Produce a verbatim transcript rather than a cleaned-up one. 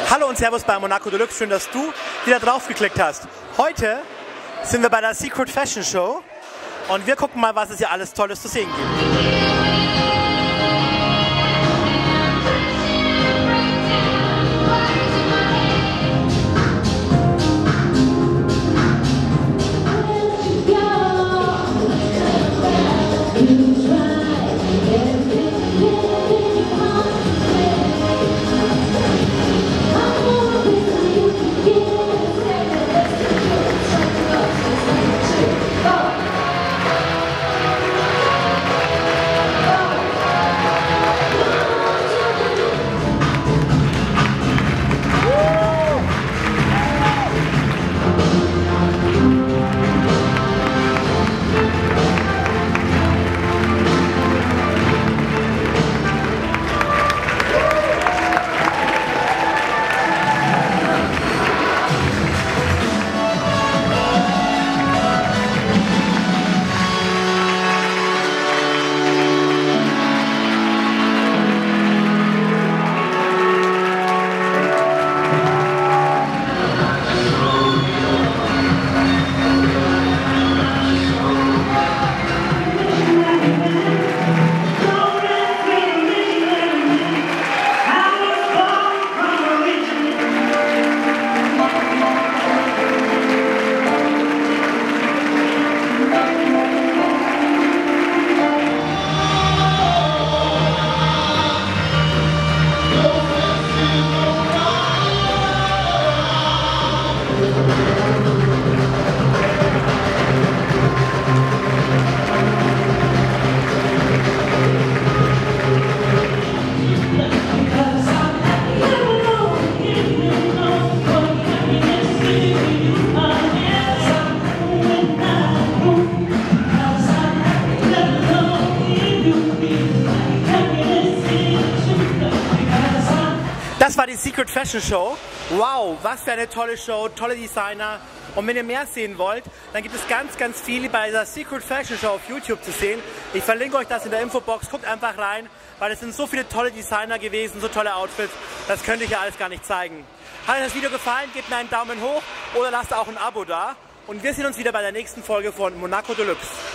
Hallo und Servus bei Monaco Deluxe, schön, dass du wieder drauf geklickt hast. Heute sind wir bei der Secret Fashion Show und wir gucken mal, was es hier alles Tolles zu sehen gibt. Das war die Secret Fashion Show. Wow, was für eine tolle Show, tolle Designer. Und wenn ihr mehr sehen wollt, dann gibt es ganz, ganz viel bei dieser Secret Fashion Show auf YouTube zu sehen. Ich verlinke euch das in der Infobox, guckt einfach rein, weil es sind so viele tolle Designer gewesen, so tolle Outfits, das könnte ich ja alles gar nicht zeigen. Hat euch das Video gefallen, gebt mir einen Daumen hoch oder lasst auch ein Abo da. Und wir sehen uns wieder bei der nächsten Folge von Monaco Deluxe.